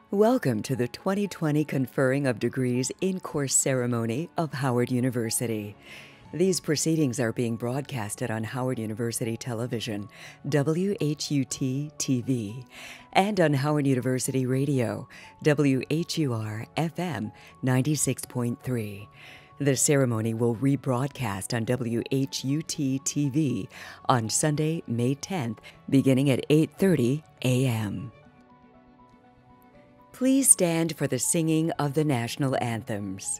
Welcome to the 2020 Conferring of Degrees in-course ceremony of Howard University. These proceedings are being broadcasted on Howard University Television, WHUT-TV, and on Howard University Radio, WHUR-FM 96.3. The ceremony will rebroadcast on WHUT-TV on Sunday, May 10th, beginning at 8:30 a.m. Please stand for the singing of the national anthems.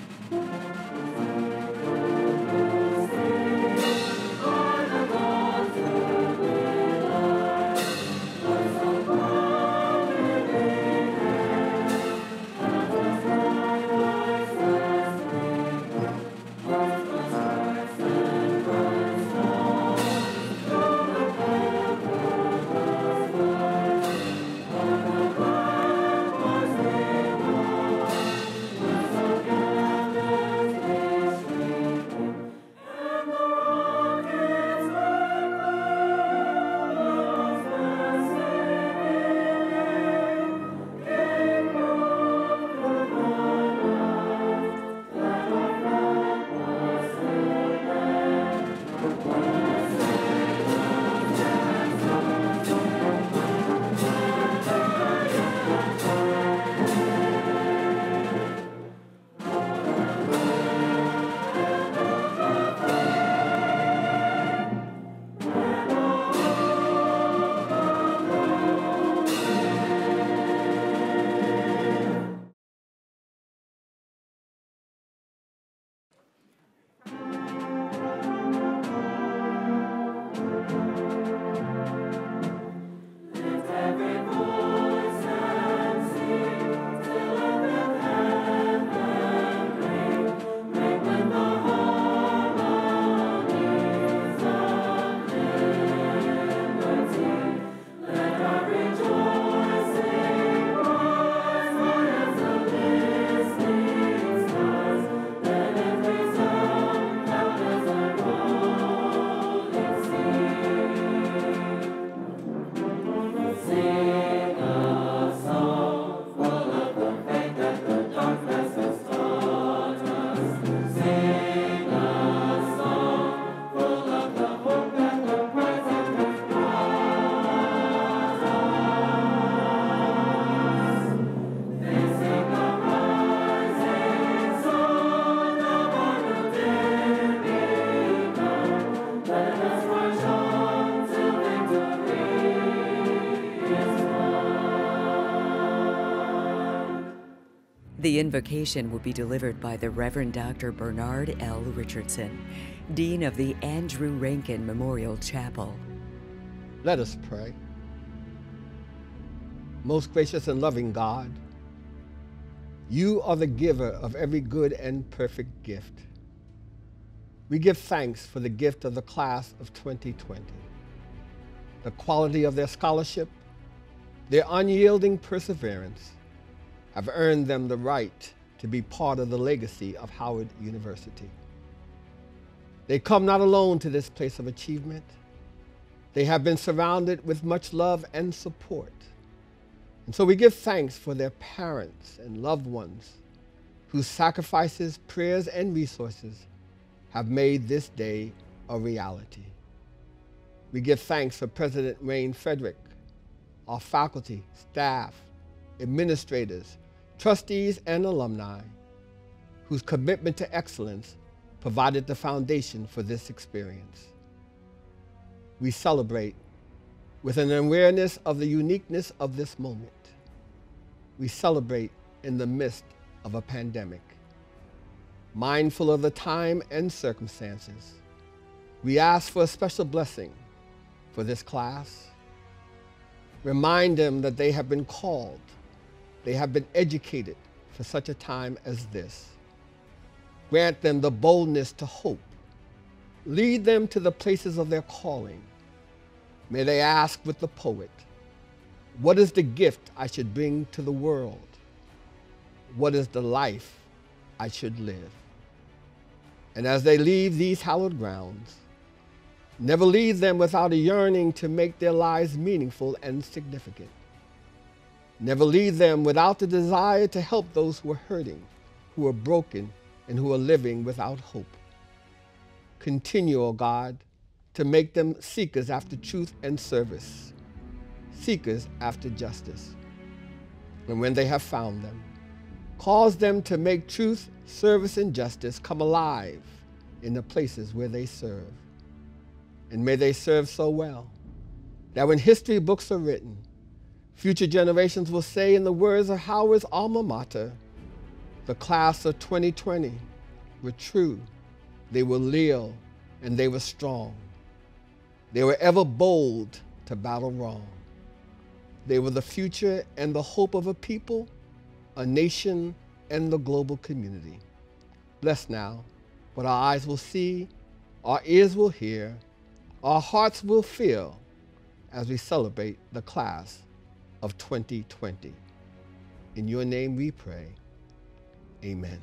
The invocation will be delivered by the Reverend Dr. Bernard L. Richardson, Dean of the Andrew Rankin Memorial Chapel. Let us pray. Most gracious and loving God, you are the giver of every good and perfect gift. We give thanks for the gift of the class of 2020, the quality of their scholarship, their unyielding perseverance, have earned them the right to be part of the legacy of Howard University. They come not alone to this place of achievement. They have been surrounded with much love and support. And so we give thanks for their parents and loved ones whose sacrifices, prayers, and resources have made this day a reality. We give thanks for President Frederick, our faculty, staff, administrators, trustees, and alumni, whose commitment to excellence provided the foundation for this experience. We celebrate with an awareness of the uniqueness of this moment. We celebrate in the midst of a pandemic. Mindful of the time and circumstances, we ask for a special blessing for this class. Remind them that they have been called, they have been educated for such a time as this. Grant them the boldness to hope. Lead them to the places of their calling. May they ask with the poet, what is the gift I should bring to the world? What is the life I should live? And as they leave these hallowed grounds, never leave them without a yearning to make their lives meaningful and significant. Never leave them without the desire to help those who are hurting, who are broken, and who are living without hope. Continue, O God, to make them seekers after truth and service, seekers after justice. And when they have found them, cause them to make truth, service, and justice come alive in the places where they serve. And may they serve so well that when history books are written, future generations will say, in the words of Howard's alma mater, the class of 2020 were true, they were leal, and they were strong. They were ever bold to battle wrong. They were the future and the hope of a people, a nation, and the global community. Bless now what our eyes will see, our ears will hear, our hearts will feel as we celebrate the class of 2020. In your name we pray. Amen.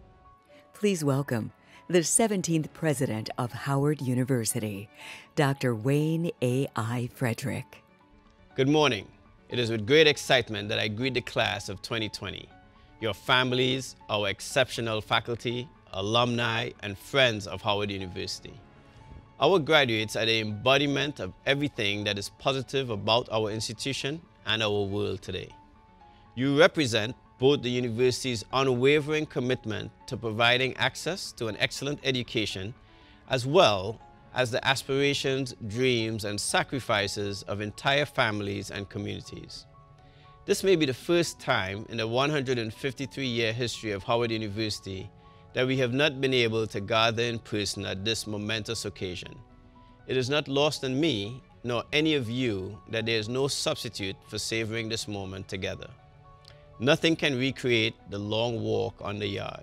Please welcome the 17th President of Howard University, Dr. Wayne A.I. Frederick. Good morning. It is with great excitement that I greet the class of 2020, your families, our exceptional faculty, alumni, and friends of Howard University. Our graduates are the embodiment of everything that is positive about our institution and our world today. You represent both the university's unwavering commitment to providing access to an excellent education, as well as the aspirations, dreams, and sacrifices of entire families and communities. This may be the first time in the 153-year history of Howard University that we have not been able to gather in person at this momentous occasion. It is not lost on me, nor any of you, that there is no substitute for savoring this moment together. Nothing can recreate the long walk on the yard.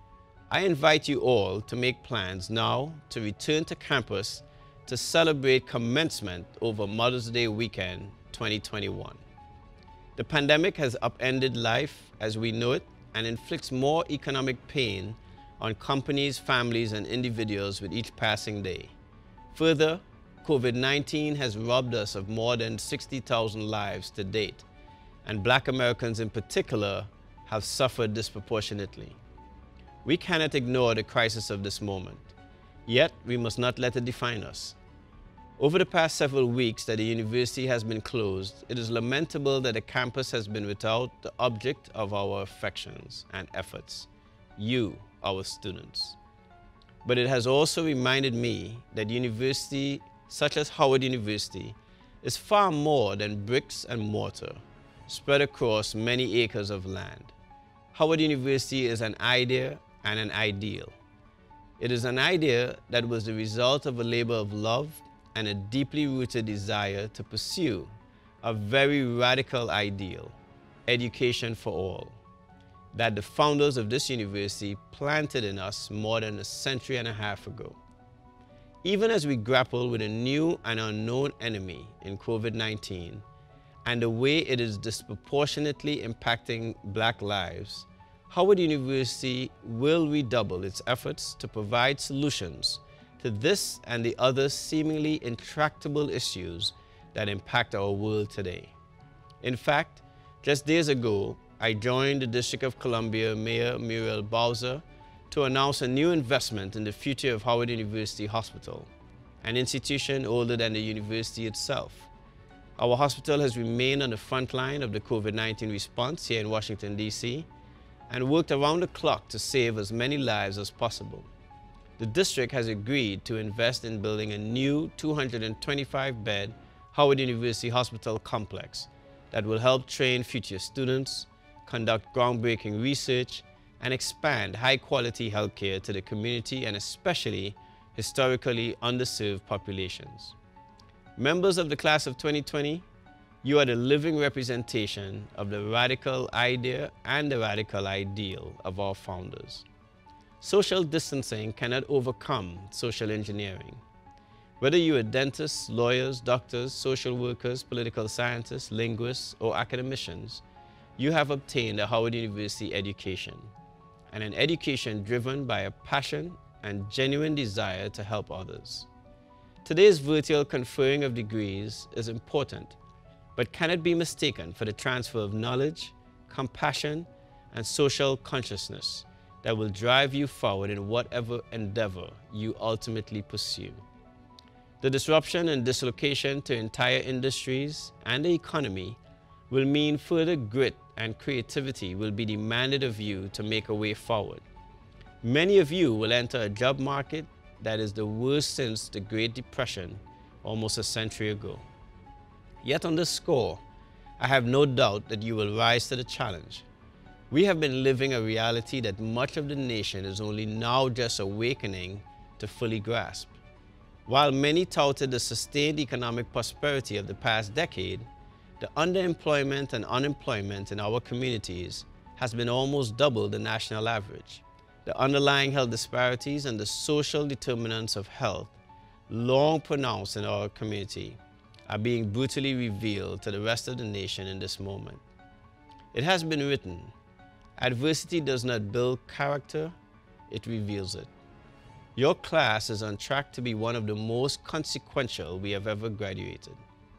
I invite you all to make plans now to return to campus to celebrate commencement over Mother's Day weekend 2021. The pandemic has upended life as we know it and inflicts more economic pain on companies, families, and individuals with each passing day. Further, COVID-19 has robbed us of more than 60,000 lives to date, and Black Americans in particular have suffered disproportionately. We cannot ignore the crisis of this moment, yet we must not let it define us. Over the past several weeks that the university has been closed, it is lamentable that the campus has been without the object of our affections and efforts, you, our students. But it has also reminded me that university, such as Howard University, is far more than bricks and mortar, spread across many acres of land. Howard University is an idea and an ideal. It is an idea that was the result of a labor of love and a deeply rooted desire to pursue a very radical ideal, education for all, that the founders of this university planted in us more than a century and a half ago. Even as we grapple with a new and unknown enemy in COVID-19, and the way it is disproportionately impacting Black lives, Howard University will redouble its efforts to provide solutions to this and the other seemingly intractable issues that impact our world today. In fact, just days ago, I joined the District of Columbia Mayor Muriel Bowser to announce a new investment in the future of Howard University Hospital, an institution older than the university itself. Our hospital has remained on the front line of the COVID-19 response here in Washington, D.C., and worked around the clock to save as many lives as possible. The district has agreed to invest in building a new 225-bed Howard University Hospital complex that will help train future students, conduct groundbreaking research, and expand high-quality healthcare to the community and especially historically underserved populations. Members of the class of 2020, you are the living representation of the radical idea and the radical ideal of our founders. Social distancing cannot overcome social engineering. Whether you are dentists, lawyers, doctors, social workers, political scientists, linguists, or academicians, you have obtained a Howard University education, and an education driven by a passion and genuine desire to help others. Today's virtual conferring of degrees is important but cannot be mistaken for the transfer of knowledge, compassion, and social consciousness that will drive you forward in whatever endeavor you ultimately pursue. The disruption and dislocation to entire industries and the economy will mean further grit and creativity will be demanded of you to make a way forward. Many of you will enter a job market that is the worst since the Great Depression almost a century ago. Yet on this score, I have no doubt that you will rise to the challenge. We have been living a reality that much of the nation is only now just awakening to fully grasp. While many touted the sustained economic prosperity of the past decade, the underemployment and unemployment in our communities has been almost double the national average. The underlying health disparities and the social determinants of health, long pronounced in our community, are being brutally revealed to the rest of the nation in this moment. It has been written, adversity does not build character, it reveals it. Your class is on track to be one of the most consequential we have ever graduated.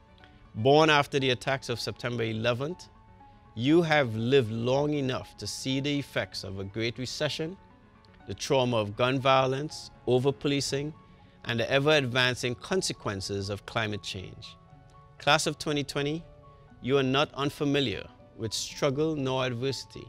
Born after the attacks of September 11th, you have lived long enough to see the effects of a Great Recession, the trauma of gun violence, over-policing, and the ever-advancing consequences of climate change. Class of 2020, you are not unfamiliar with struggle nor adversity.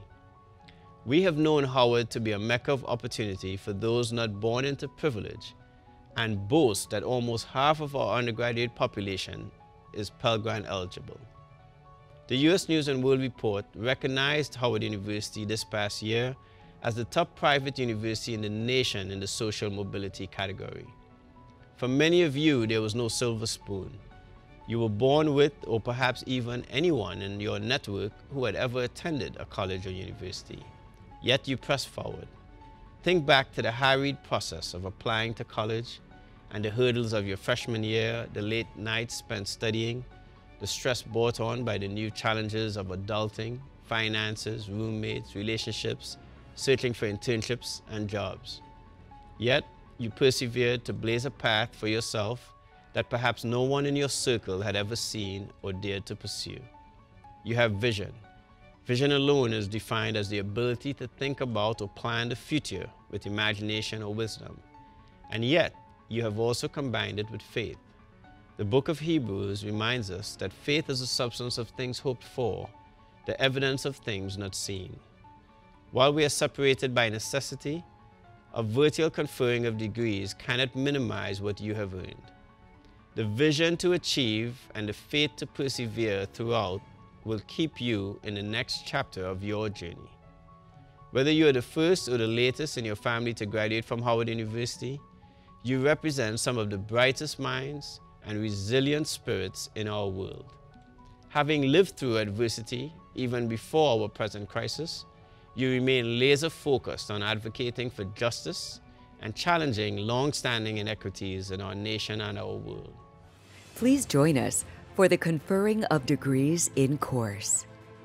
We have known Howard to be a mecca of opportunity for those not born into privilege and boast that almost half of our undergraduate population is Pell Grant eligible. The U.S. News and World Report recognized Howard University this past year as the top private university in the nation in the social mobility category. For many of you, there was no silver spoon. You were born with, or perhaps even anyone in your network who had ever attended a college or university. Yet you pressed forward. Think back to the harried process of applying to college and the hurdles of your freshman year, the late nights spent studying, the stress brought on by the new challenges of adulting, finances, roommates, relationships, searching for internships and jobs. Yet, you persevered to blaze a path for yourself that perhaps no one in your circle had ever seen or dared to pursue. You have vision. Vision alone is defined as the ability to think about or plan the future with imagination or wisdom. And yet, you have also combined it with faith. The book of Hebrews reminds us that faith is the substance of things hoped for, the evidence of things not seen. While we are separated by necessity, a virtual conferring of degrees cannot minimize what you have earned. The vision to achieve and the faith to persevere throughout will keep you in the next chapter of your journey. Whether you are the first or the latest in your family to graduate from Howard University, you represent some of the brightest minds and resilient spirits in our world. Having lived through adversity, even before our present crisis, you remain laser-focused on advocating for justice and challenging long-standing inequities in our nation and our world. Please join us for the Conferring of Degrees in course.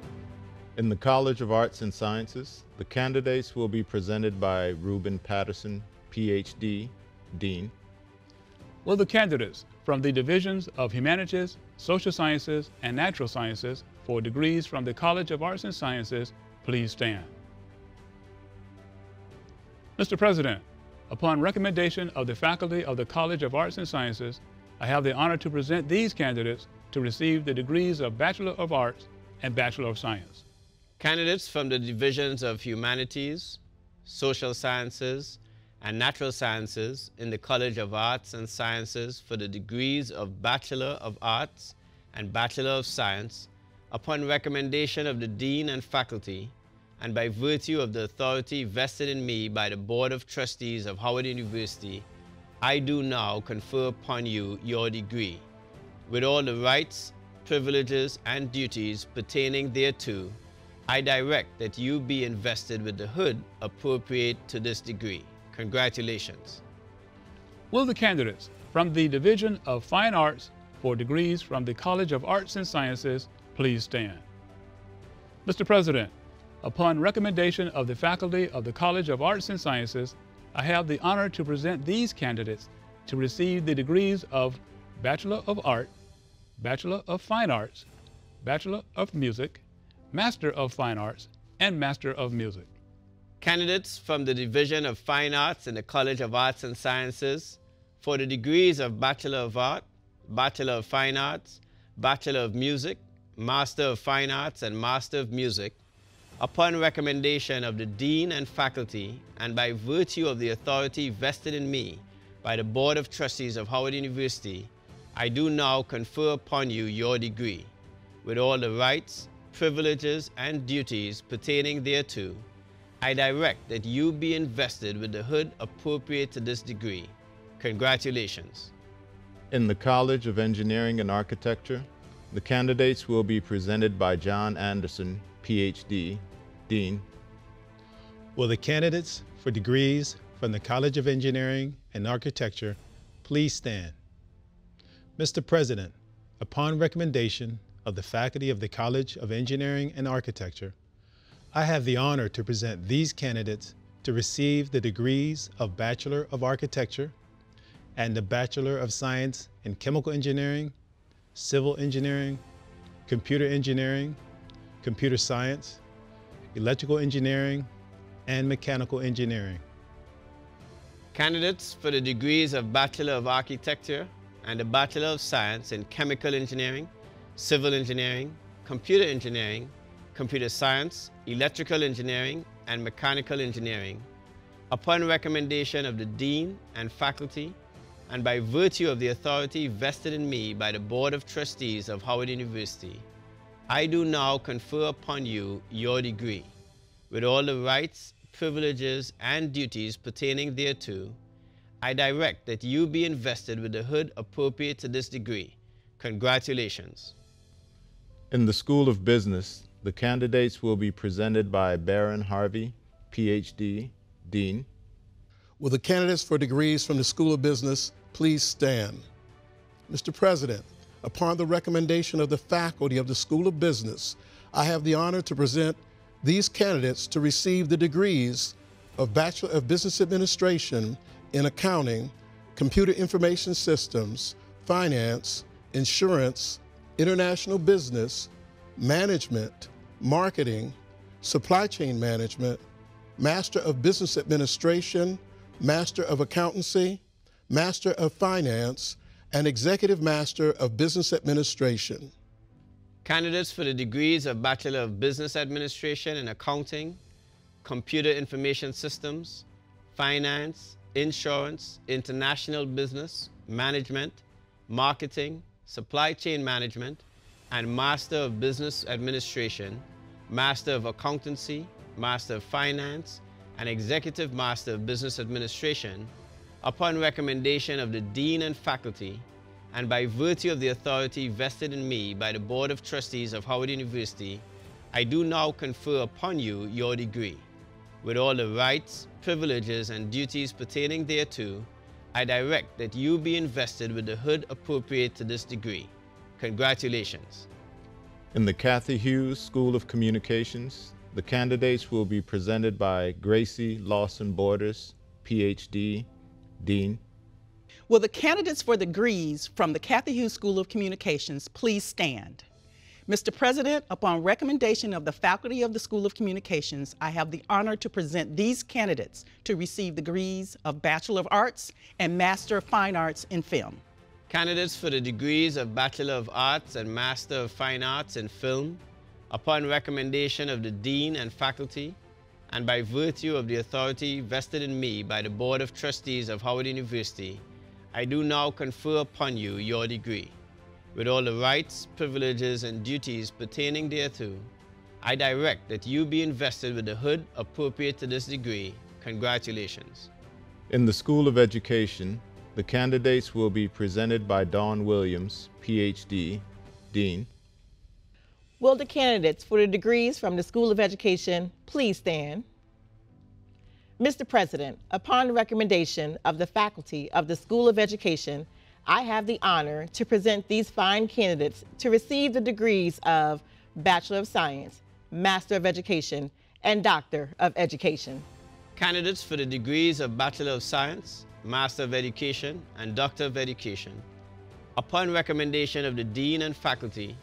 In the College of Arts and Sciences, the candidates will be presented by Reuben Patterson, PhD, Dean. Will the candidates from the divisions of Humanities, Social Sciences, and Natural Sciences for degrees from the College of Arts and Sciences please stand? Mr. President, upon recommendation of the faculty of the College of Arts and Sciences, I have the honor to present these candidates to receive the degrees of Bachelor of Arts and Bachelor of Science. Candidates from the divisions of Humanities, Social Sciences, and Natural Sciences in the College of Arts and Sciences for the degrees of Bachelor of Arts and Bachelor of Science, upon recommendation of the Dean and faculty, and by virtue of the authority vested in me by the Board of Trustees of Howard University, I do now confer upon you your degree, with all the rights, privileges, and duties pertaining thereto. I direct that you be invested with the hood appropriate to this degree. Congratulations. Will the candidates from the Division of Fine Arts for degrees from the College of Arts and Sciences please stand? Mr. President, upon recommendation of the faculty of the College of Arts and Sciences, I have the honor to present these candidates to receive the degrees of Bachelor of Art, Bachelor of Fine Arts, Bachelor of Music, Master of Fine Arts, and Master of Music. Candidates from the Division of Fine Arts in the College of Arts and Sciences for the degrees of Bachelor of Art, Bachelor of Fine Arts, Bachelor of Music, Master of Fine Arts, and Master of Music, upon recommendation of the Dean and faculty, and by virtue of the authority vested in me by the Board of Trustees of Howard University, I do now confer upon you your degree, with all the rights, privileges, and duties pertaining thereto. I direct that you be invested with the hood appropriate to this degree. Congratulations. In the College of Engineering and Architecture, the candidates will be presented by John Anderson, PhD, Dean. Will the candidates for degrees from the College of Engineering and Architecture please stand? Mr. President, upon recommendation of the faculty of the College of Engineering and Architecture, I have the honor to present these candidates to receive the degrees of Bachelor of Architecture and the Bachelor of Science in Chemical Engineering, Civil Engineering, Computer Engineering, Computer Science, Electrical Engineering, and Mechanical Engineering. Candidates for the degrees of Bachelor of Architecture and the Bachelor of Science in Chemical Engineering, Civil Engineering, Computer Engineering, Computer Science, Electrical Engineering, and Mechanical Engineering, upon recommendation of the Dean and faculty, and by virtue of the authority vested in me by the Board of Trustees of Howard University, I do now confer upon you your degree, with all the rights, privileges, and duties pertaining thereto. I direct that you be invested with the hood appropriate to this degree. Congratulations. In the School of Business, the candidates will be presented by Baron Harvey, PhD, Dean. Will the candidates for degrees from the School of Business please stand? Mr. President, upon the recommendation of the faculty of the School of Business, I have the honor to present these candidates to receive the degrees of Bachelor of Business Administration in Accounting, Computer Information Systems, Finance, Insurance, International Business, Management, Marketing, Supply Chain Management, Master of Business Administration, Master of Accountancy, Master of Finance, and Executive Master of Business Administration. Candidates for the degrees of Bachelor of Business Administration in Accounting, Computer Information Systems, Finance, Insurance, International Business, Management, Marketing, Supply Chain Management, and Master of Business Administration, Master of Accountancy, Master of Finance, and Executive Master of Business Administration, upon recommendation of the Dean and faculty, and by virtue of the authority vested in me by the Board of Trustees of Howard University, I do now confer upon you your degree, with all the rights, privileges, and duties pertaining thereto. I direct that you be invested with the hood appropriate to this degree. Congratulations. In the Kathy Hughes School of Communications, the candidates will be presented by Gracie Lawson Borders, PhD, Dean. Will the candidates for degrees from the Kathy Hughes School of Communications please stand? Mr. President, upon recommendation of the faculty of the School of Communications, I have the honor to present these candidates to receive degrees of Bachelor of Arts and Master of Fine Arts in Film. Candidates for the degrees of Bachelor of Arts and Master of Fine Arts in Film, upon recommendation of the Dean and faculty, and by virtue of the authority vested in me by the Board of Trustees of Howard University, I do now confer upon you your degree, with all the rights, privileges, and duties pertaining thereto. I direct that you be invested with the hood appropriate to this degree. Congratulations. In the School of Education, the candidates will be presented by Dawn Williams, PhD, Dean. Will the candidates for the degrees from the School of Education please stand? Mr. President, upon recommendation of the faculty of the School of Education, I have the honor to present these fine candidates to receive the degrees of Bachelor of Science, Master of Education, and Doctor of Education. Candidates for the degrees of Bachelor of Science, Master of Education, and Doctor of Education, upon recommendation of the Dean and faculty,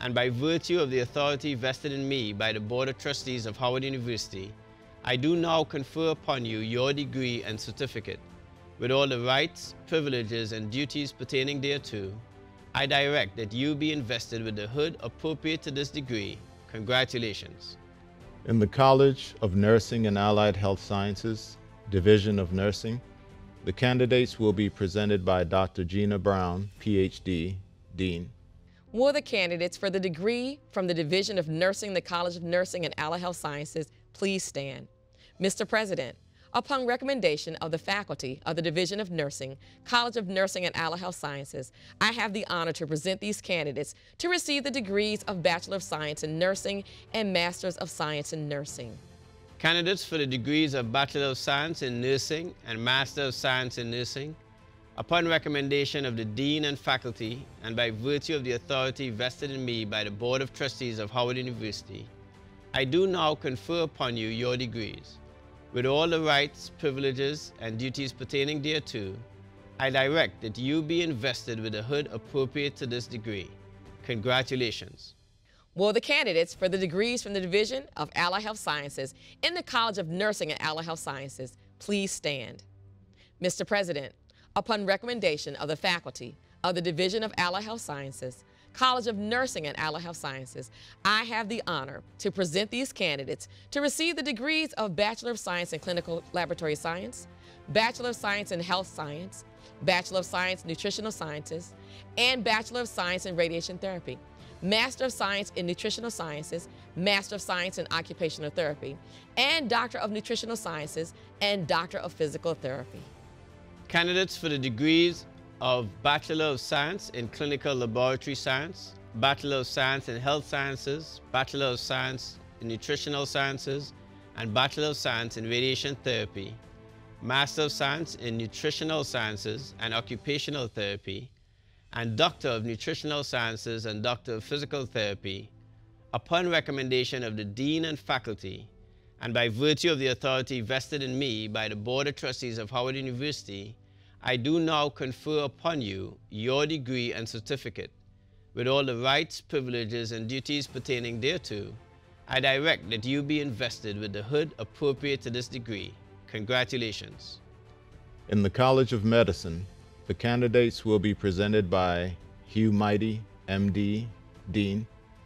and by virtue of the authority vested in me by the Board of Trustees of Howard University, I do now confer upon you your degree and certificate, with all the rights, privileges, and duties pertaining thereto. I direct that you be invested with the hood appropriate to this degree. Congratulations. In the College of Nursing and Allied Health Sciences, Division of Nursing, the candidates will be presented by Dr. Gina Brown, PhD, Dean. Will the candidates for the degree from the Division of Nursing, the College of Nursing and Allied Health Sciences, please stand? Mr. President, upon recommendation of the faculty of the Division of Nursing, College of Nursing and Allied Health Sciences, I have the honor to present these candidates to receive the degrees of Bachelor of Science in Nursing and Masters of Science in Nursing. Candidates for the degrees of Bachelor of Science in Nursing and Master of Science in Nursing, upon recommendation of the Dean and faculty, and by virtue of the authority vested in me by the Board of Trustees of Howard University, I do now confer upon you your degrees. With all the rights, privileges, and duties pertaining thereto, I direct that you be invested with the hood appropriate to this degree. Congratulations. Will the candidates for the degrees from the Division of Allied Health Sciences in the College of Nursing and Allied Health Sciences please stand? Mr. President, upon recommendation of the faculty of the Division of Allied Health Sciences, College of Nursing and Allied Health Sciences, I have the honor to present these candidates to receive the degrees of Bachelor of Science in Clinical Laboratory Science, Bachelor of Science in Health Science, Bachelor of Science in Nutritional Sciences, and Bachelor of Science in Radiation Therapy, Master of Science in Nutritional Sciences, Master of Science in Occupational Therapy, and Doctor of Nutritional Sciences and Doctor of Physical Therapy. Candidates for the degrees of Bachelor of Science in Clinical Laboratory Science, Bachelor of Science in Health Sciences, Bachelor of Science in Nutritional Sciences, and Bachelor of Science in Radiation Therapy, Master of Science in Nutritional Sciences and Occupational Therapy, and Doctor of Nutritional Sciences and Doctor of Physical Therapy, upon recommendation of the Dean and faculty, and by virtue of the authority vested in me by the Board of Trustees of Howard University, I do now confer upon you your degree and certificate. With all the rights, privileges, and duties pertaining thereto, I direct that you be invested with the hood appropriate to this degree. Congratulations. In the College of Medicine, the candidates will be presented by Hugh Mighty, MD, Dean.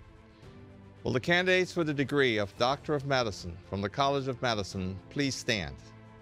Will the candidates for the degree of Doctor of Medicine from the College of Medicine please stand?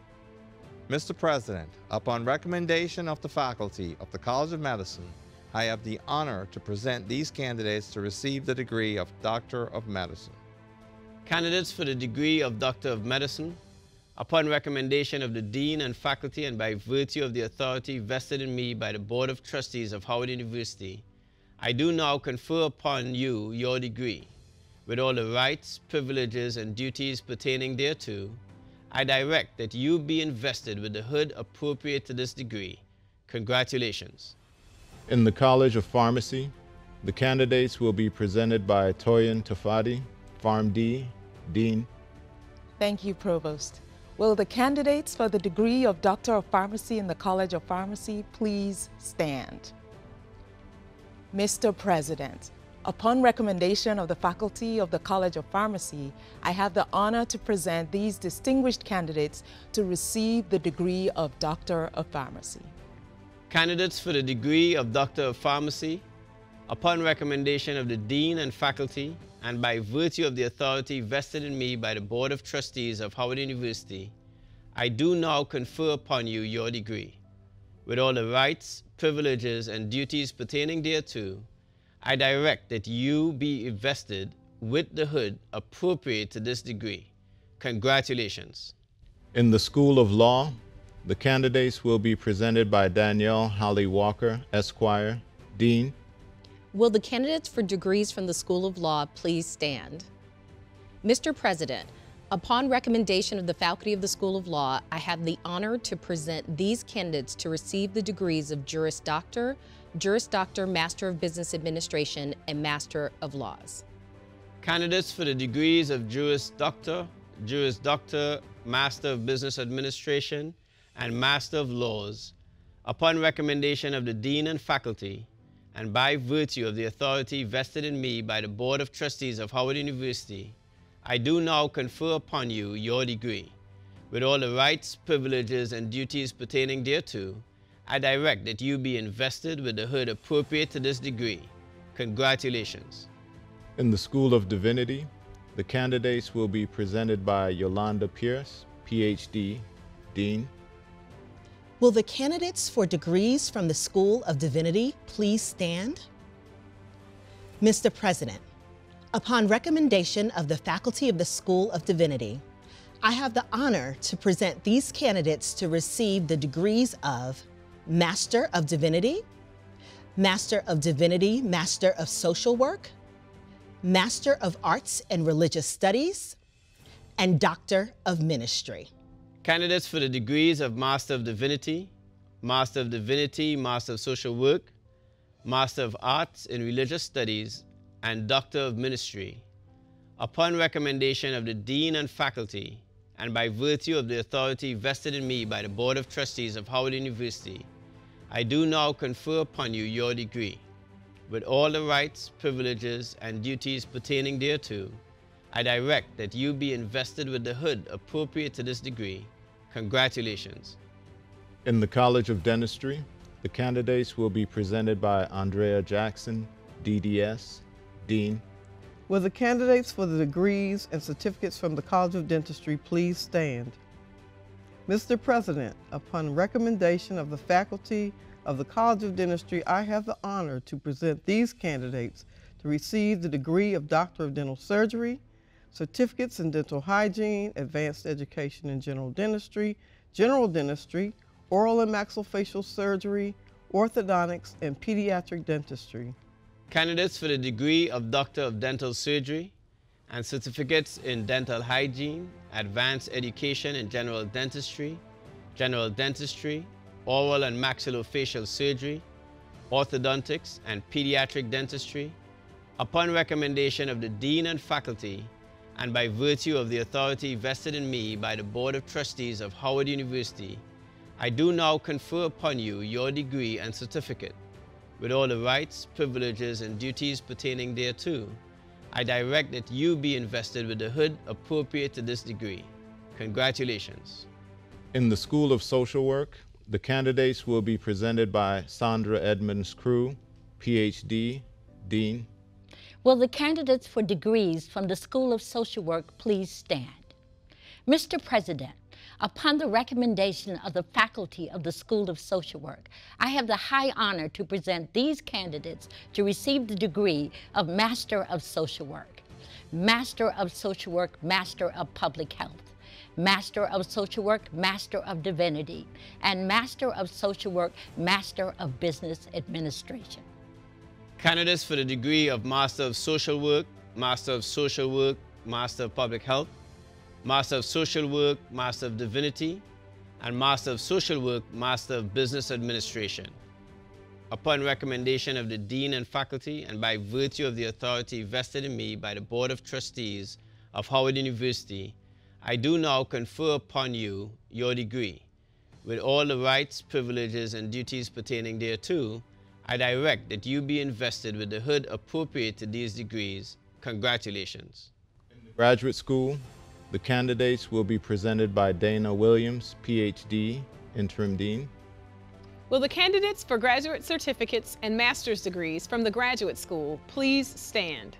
Mr. President, upon recommendation of the faculty of the College of Medicine, I have the honor to present these candidates to receive the degree of Doctor of Medicine. Candidates for the degree of Doctor of Medicine, upon recommendation of the Dean and faculty and by virtue of the authority vested in me by the Board of Trustees of Howard University, I do now confer upon you your degree. With all the rights, privileges, and duties pertaining thereto, I direct that you be invested with the hood appropriate to this degree. Congratulations. In the College of Pharmacy, the candidates will be presented by Toyin Tafadi, PharmD, Dean. Thank you, Provost. Will the candidates for the degree of Doctor of Pharmacy in the College of Pharmacy please stand? Mr. President, upon recommendation of the faculty of the College of Pharmacy, I have the honor to present these distinguished candidates to receive the degree of Doctor of Pharmacy. Candidates for the degree of Doctor of Pharmacy, upon recommendation of the Dean and faculty, and by virtue of the authority vested in me by the Board of Trustees of Howard University, I do now confer upon you your degree. With all the rights, privileges, and duties pertaining thereto, I direct that you be invested with the hood appropriate to this degree. Congratulations. In the School of Law, the candidates will be presented by Danielle Holly Walker, Esquire, Dean. Will the candidates for degrees from the School of Law please stand? Mr. President, upon recommendation of the faculty of the School of Law, I have the honor to present these candidates to receive the degrees of Juris Doctor, Master of Business Administration, and Master of Laws. Candidates for the degrees of Juris Doctor, Master of Business Administration, and Master of Laws, upon recommendation of the Dean and faculty, and by virtue of the authority vested in me by the Board of Trustees of Howard University, I do now confer upon you your degree. With all the rights, privileges, and duties pertaining thereto, I direct that you be invested with the hood appropriate to this degree. Congratulations. In the School of Divinity, the candidates will be presented by Yolanda Pierce, PhD, Dean. Will the candidates for degrees from the School of Divinity please stand? Mr. President, upon recommendation of the faculty of the School of Divinity, I have the honor to present these candidates to receive the degrees of Master of Divinity, Master of Divinity, Master of Social Work, Master of Arts and Religious Studies, and Doctor of Ministry. Candidates for the degrees of Master of Divinity, Master of Divinity, Master of Social Work, Master of Arts in Religious Studies, and Doctor of Ministry, upon recommendation of the Dean and faculty, and by virtue of the authority vested in me by the Board of Trustees of Howard University, I do now confer upon you your degree. With all the rights, privileges, and duties pertaining thereto, I direct that you be invested with the hood appropriate to this degree. Congratulations. In the College of Dentistry, the candidates will be presented by Andrea Jackson, DDS, Dean. Will the candidates for the degrees and certificates from the College of Dentistry please stand? Mr. President, upon recommendation of the faculty of the College of Dentistry, I have the honor to present these candidates to receive the degree of Doctor of Dental Surgery, certificates in dental hygiene, advanced education in general dentistry, oral and maxillofacial surgery, orthodontics, and pediatric dentistry. Candidates for the degree of Doctor of Dental Surgery and certificates in dental hygiene, advanced education in general dentistry, oral and maxillofacial surgery, orthodontics, and pediatric dentistry, upon recommendation of the Dean and faculty, and by virtue of the authority vested in me by the Board of Trustees of Howard University, I do now confer upon you your degree and certificate. With all the rights, privileges, and duties pertaining thereto, I direct that you be invested with the hood appropriate to this degree. Congratulations. In the School of Social Work, the candidates will be presented by Sandra Edmonds Crew, PhD, Dean. Will the candidates for degrees from the School of Social Work please stand? Mr. President, upon the recommendation of the faculty of the School of Social Work, I have the high honor to present these candidates to receive the degree of Master of Social Work, Master of Social Work, Master of Public Health, Master of Social Work, Master of Divinity, and Master of Social Work, Master of Business Administration. Candidates for the degree of Master of Social Work, Master of Social Work, Master of Public Health, Master of Social Work, Master of Divinity, and Master of Social Work, Master of Business Administration. Upon recommendation of the Dean and faculty, and by virtue of the authority vested in me by the Board of Trustees of Howard University, I do now confer upon you your degree. With all the rights, privileges, and duties pertaining thereto, I direct that you be invested with the hood appropriate to these degrees. Congratulations. In the Graduate School, the candidates will be presented by Dana Williams, PhD, Interim Dean. Will the candidates for graduate certificates and master's degrees from the Graduate School please stand?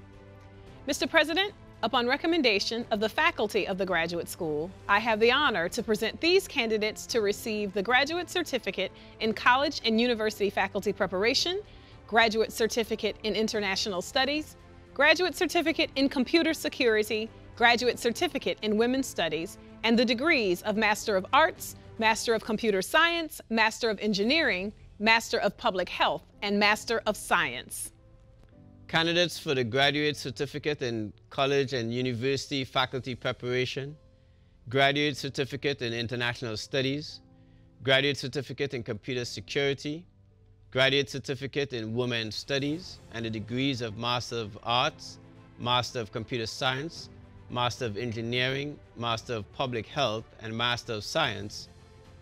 Mr. President, upon recommendation of the faculty of the Graduate School, I have the honor to present these candidates to receive the Graduate Certificate in College and University Faculty Preparation, Graduate Certificate in International Studies, Graduate Certificate in Computer Security, Graduate Certificate in Women's Studies, and the degrees of Master of Arts, Master of Computer Science, Master of Engineering, Master of Public Health, and Master of Science. Candidates for the Graduate Certificate in College and University Faculty Preparation, Graduate Certificate in International Studies, Graduate Certificate in Computer Security, Graduate Certificate in Women's Studies, and the degrees of Master of Arts, Master of Computer Science, Master of Engineering, Master of Public Health, and Master of Science,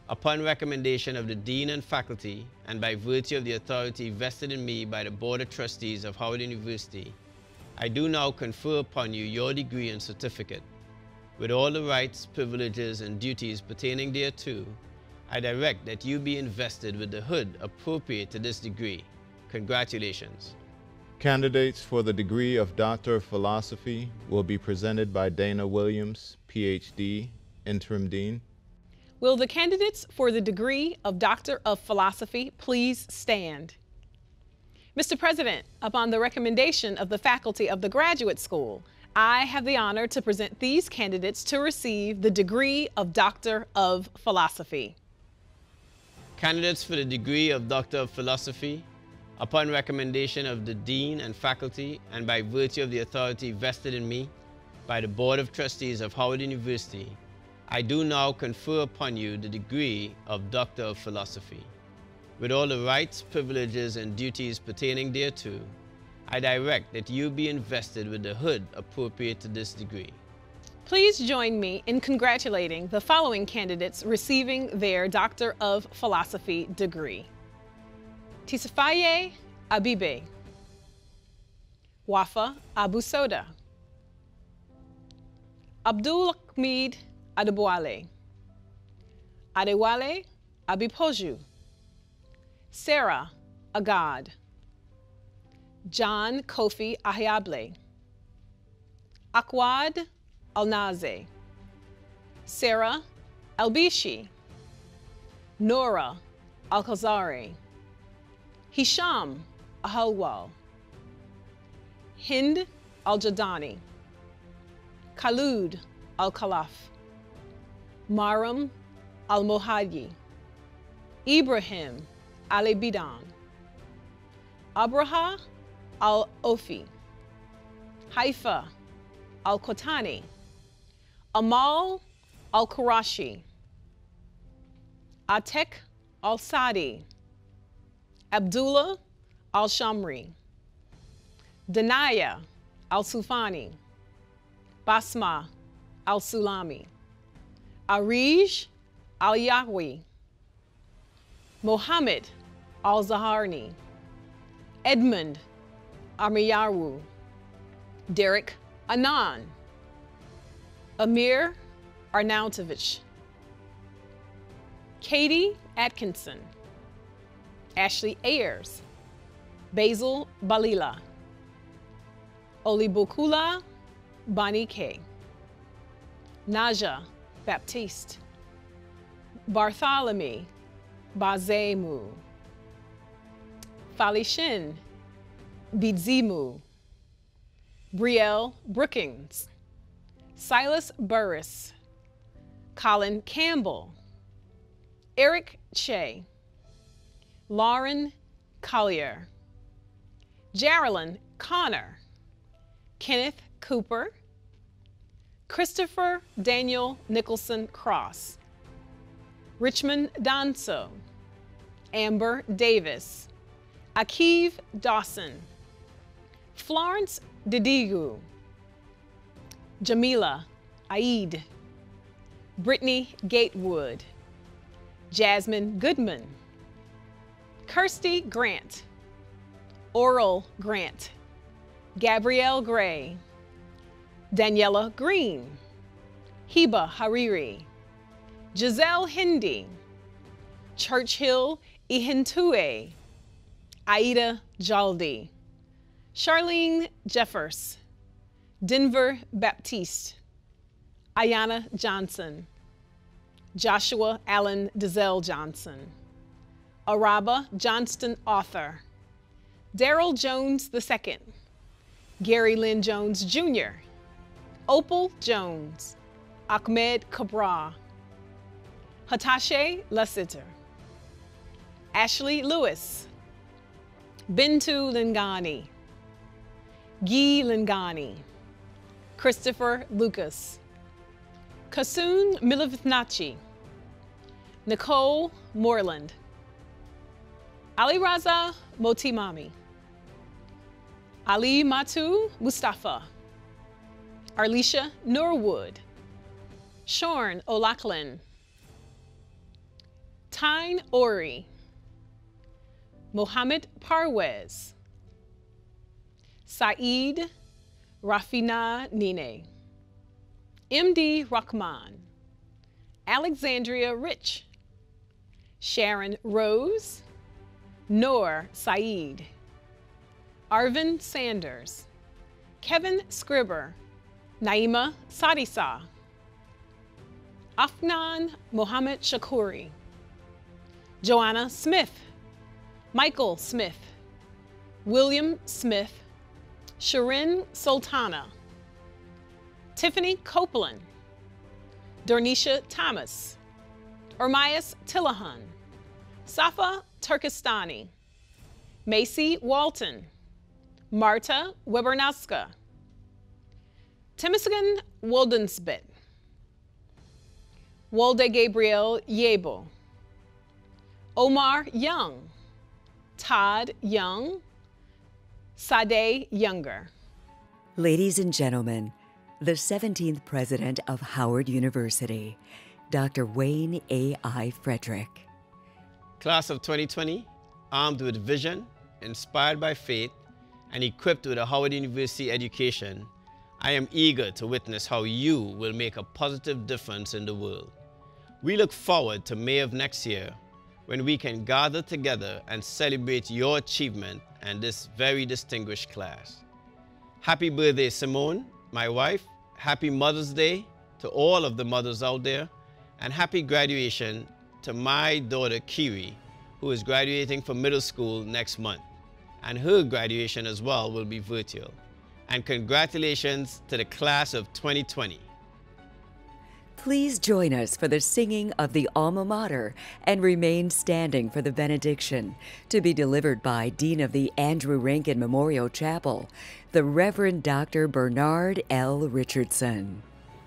upon recommendation of the Dean and faculty, and by virtue of the authority vested in me by the Board of Trustees of Howard University, I do now confer upon you your degree and certificate. With all the rights, privileges, and duties pertaining thereto, I direct that you be invested with the hood appropriate to this degree. Congratulations. Candidates for the degree of Doctor of Philosophy will be presented by Dana Williams, PhD, Interim Dean. Will the candidates for the degree of Doctor of Philosophy please stand? Mr. President, upon the recommendation of the faculty of the Graduate School, I have the honor to present these candidates to receive the degree of Doctor of Philosophy. Candidates for the degree of Doctor of Philosophy, upon recommendation of the Dean and faculty, and by virtue of the authority vested in me by the Board of Trustees of Howard University, I do now confer upon you the degree of Doctor of Philosophy. With all the rights, privileges, and duties pertaining thereto, I direct that you be invested with the hood appropriate to this degree. Please join me in congratulating the following candidates receiving their Doctor of Philosophy degree. Tisafaye Abibe, Wafa Abu Soda, Abdul Hamid Adebwale, Adewale Abipoju, Sarah Agad, John Kofi Ahiable, Akwad Alnaze, Sarah Albishi, Nora Alkhazari, Hisham Ahalwal, Hind Al-Jadani, Khalud Al-Khalaf, Maram Al-Mohadi, Ibrahim Ali-Bidan, Abraha Al-Ofi, Haifa Al-Kotani, Amal Al-Qurashi, Atek Al-Sadi, Abdullah Al-Shamri, Danaya Al-Sufani, Basma Al-Sulami, Arij Al-Yahwi, Mohammed Al-Zaharni, Edmund Amiyaru, Derek Anan, Amir Arnautovich, Katie Atkinson, Ashley Ayers, Basil Balila, Olibokula Banike, Naja Baptiste, Bartholomew Bazemu, Falishin Bidzimu, Brielle Brookings, Silas Burris, Colin Campbell, Eric Che, Lauren Collier, Jaralyn Connor, Kenneth Cooper, Christopher Daniel Nicholson Cross, Richmond Danso, Amber Davis, Akiv Dawson, Florence Didigu, Jamila Aid, Brittany Gatewood, Jasmine Goodman, Kirsty Grant, Oral Grant, Gabrielle Gray, Daniela Green, Heba Hariri, Giselle Hindi, Churchill Ihintue, Aida Jaldi, Charlene Jeffers, Denver Baptiste, Ayana Johnson, Joshua Allen Dizelle Johnson, Araba Johnston Author, Daryl Jones II, Gary Lynn Jones Jr., Opal Jones, Ahmed Cabra, Hatashe Lassiter, Ashley Lewis, Bintu Lingani, Guy Lingani, Christopher Lucas, Kasun Milovnachi, Nicole Moreland, Ali Raza Motimami, Ali Matu Mustafa, Arlisha Norwood, Shorn O'Loughlin, Tyne Ori, Mohammed Parwez, Saeed Rafina Nine, MD Rahman, Alexandria Rich, Sharon Rose, Noor Saeed, Arvin Sanders, Kevin Scribber, Naima Sadisa, Afnan Mohammed Shakuri, Joanna Smith, Michael Smith, William Smith, Shirin Sultana, Tiffany Copeland, Dornisha Thomas, Ermias Tillahan, Safa Turkestani, Macy Walton, Marta Webernaska, Timothy Woldensbit, Walde Gabriel Yebo, Omar Young, Todd Young, Sade Younger. Ladies and gentlemen, the 17th President of Howard University, Dr. Wayne A.I. Frederick. Class of 2020, armed with vision, inspired by faith, and equipped with a Howard University education, I am eager to witness how you will make a positive difference in the world. We look forward to May of next year, when we can gather together and celebrate your achievement and this very distinguished class. Happy birthday, Simone, my wife. Happy Mother's Day to all of the mothers out there, and happy graduation to my daughter, Kiri, who is graduating from middle school next month. And her graduation as well will be virtual. And congratulations to the class of 2020. Please join us for the singing of the Alma Mater and remain standing for the benediction, to be delivered by Dean of the Andrew Rankin Memorial Chapel, the Reverend Dr. Bernard L. Richardson.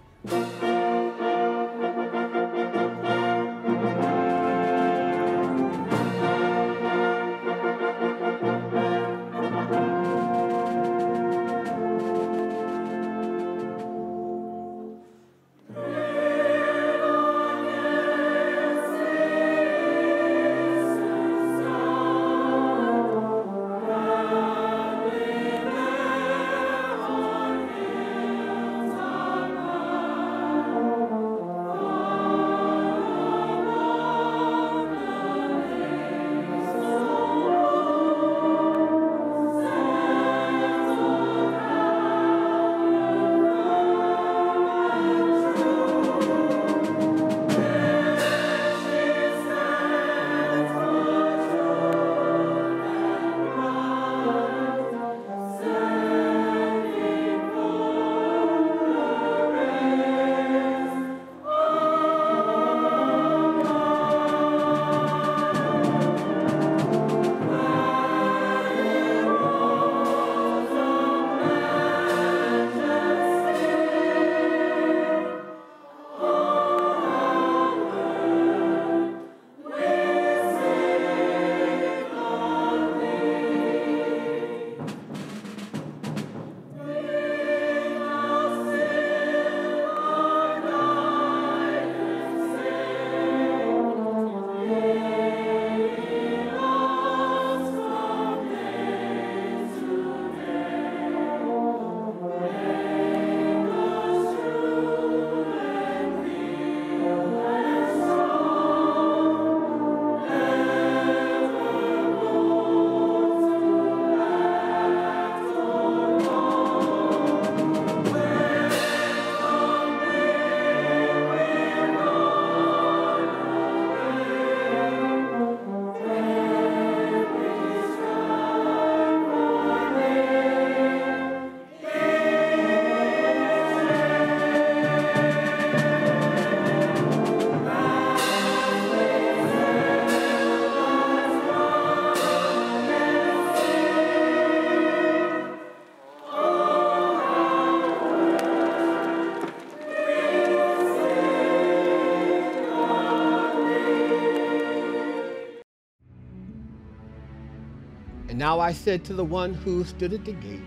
And now I said to the one who stood at the gate,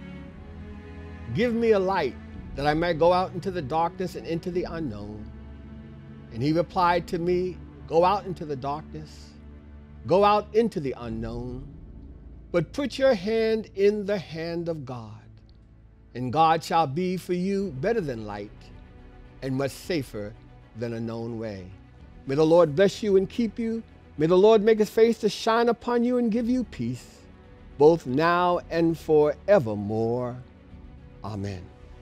give me a light that I might go out into the darkness and into the unknown. And he replied to me, go out into the darkness, go out into the unknown, but put your hand in the hand of God, and God shall be for you better than light and much safer than a known way. May the Lord bless you and keep you. May the Lord make his face to shine upon you and give you peace, both now and forevermore. Amen.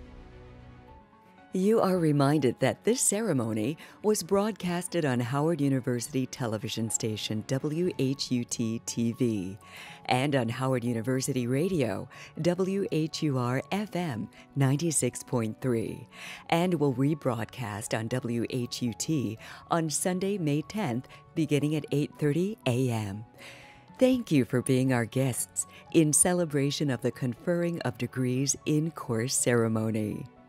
You are reminded that this ceremony was broadcasted on Howard University television station WHUT-TV and on Howard University Radio WHUR-FM 96.3 and will rebroadcast on WHUT on Sunday, May 10th, beginning at 8:30 a.m. Thank you for being our guests in celebration of the Conferring of Degrees in-course ceremony.